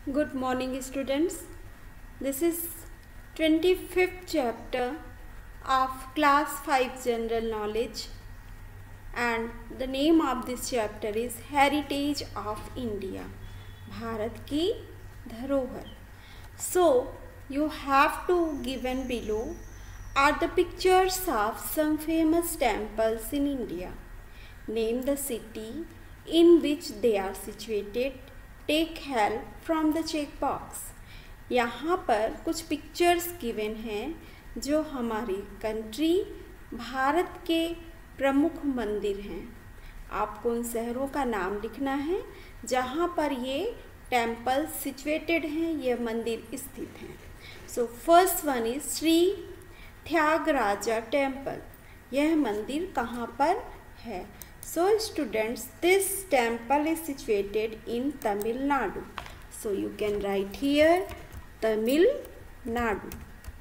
Good morning students. This is 25th chapter of class 5 general knowledge and the name of this chapter is Heritage of India. Bharat की धरोहर. So you have to given below are the pictures of some famous temples in India. Name the city in which they are situated. Take help from the check box. यहाँ पर कुछ pictures given हैं जो हमारी country Bharat के प्रमुख मंदिर हैं. आपको उन शहरों का नाम लिखना है जहाँ पर ये टेम्पल सिचुएटेड हैं, ये मंदिर स्थित हैं. So first one is Shri Tyagaraja temple. यह मंदिर कहाँ पर है? So students, this temple is situated in Tamil Nadu. So you can write here Tamil Nadu.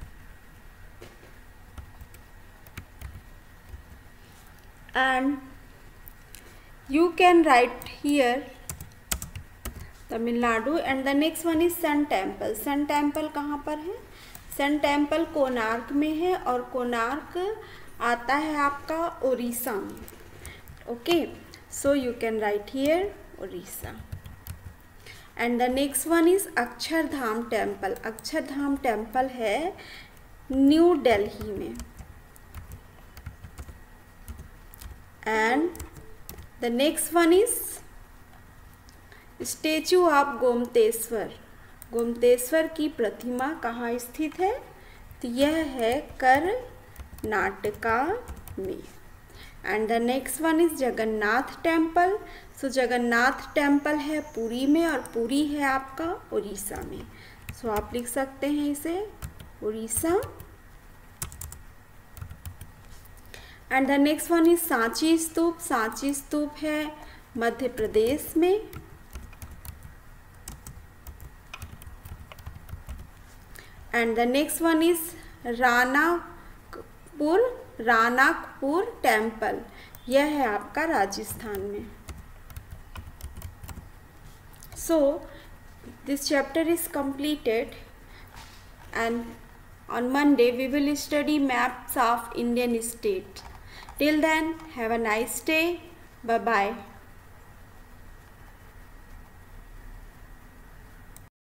And you can write here Tamil Nadu and the next one is Sun Temple. Sun Temple कहाँ पर है? Sun Temple Konark में है और कोणार्क आता है आपका उड़ीसा में. Okay, so you can write here Orissa. And the next one is Akshardham Temple. Akshardham Temple है न्यू दिल्ली में. And the next one is Statue of Gomateshwara. Gomateshwara की प्रतिमा कहाँ स्थित है? तो यह है कर्नाटका में. And the next one is Jagannath temple. So Jagannath temple है पुरी में और पुरी है आपका उड़ीसा में. सो आप लिख सकते हैं इसे Orissa. And the next one is Sanchi stupa. Sanchi stupa है मध्य प्रदेश में. And the next one is Ranakpur temple. यह है आपका राजस्थान में. So this chapter is completed and on Monday we will study maps of Indian state. Till then, have a nice day. Bye bye.